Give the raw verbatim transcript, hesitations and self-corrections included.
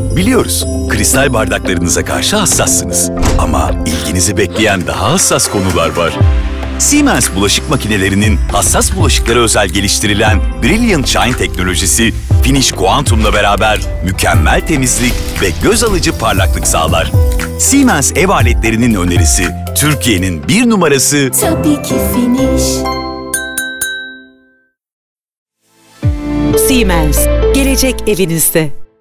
Biliyoruz, kristal bardaklarınıza karşı hassassınız. Ama ilginizi bekleyen daha hassas konular var. Siemens bulaşık makinelerinin hassas bulaşıklara özel geliştirilen Brilliant Shine teknolojisi, Finish Quantum'la beraber mükemmel temizlik ve göz alıcı parlaklık sağlar. Siemens ev aletlerinin önerisi, Türkiye'nin bir numarası... Tabii ki Finish. Siemens, gelecek evinizde.